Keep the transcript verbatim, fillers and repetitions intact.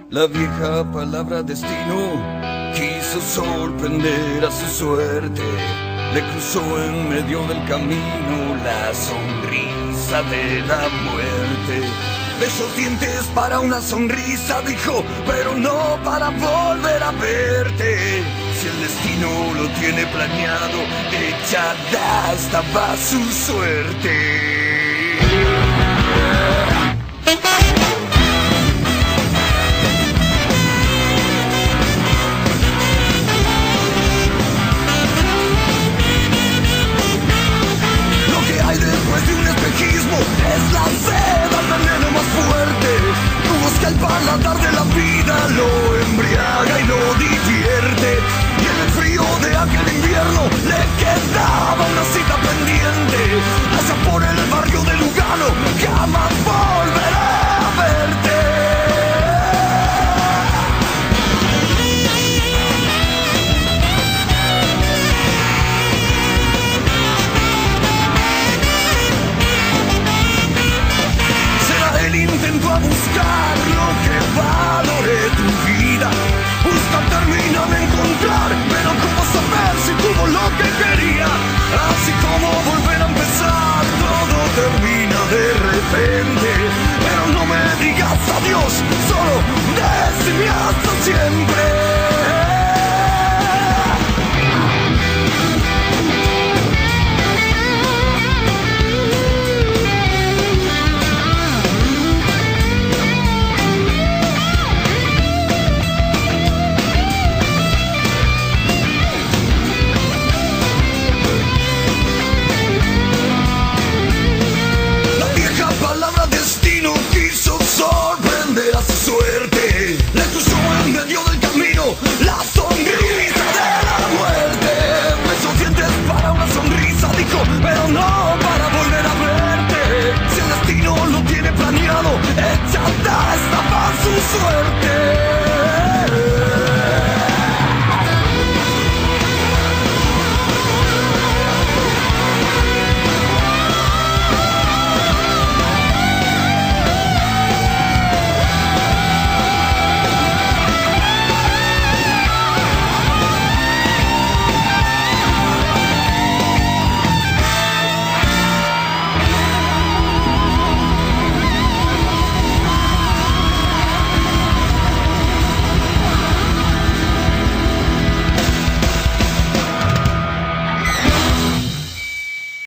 La vieja palabra destino quiso sorprender a su suerte. Le cruzó en medio del camino la sonrisa de la muerte. Bellos dientes para una sonrisa, dijo, pero no para volver a verte. Si el destino lo tiene planeado, echada estaba su suerte. Es la sed, el veneno más fuerte. Busca el paladar de la vida, lo embriaga y lo divierte. Y en el frío de aquel invierno le quedaba una cita pendiente. Allá por el barrio de Lugano, jamás volveré a verte. Intento a buscar lo que valore tu vida. Buscar, termina de encontrar, pero ¿cómo saber si tuvo lo que quería? Así como volver a empezar, todo termina de repente. Pero no me digas adiós, solo decime hasta siempre. Sorprender a su suerte. Le cruzó en medio del camino la sonrisa de la muerte. Besos dientes para una sonrisa, dijo, pero no para volver a verte. Si el destino lo tiene planeado, echada estaba su suerte.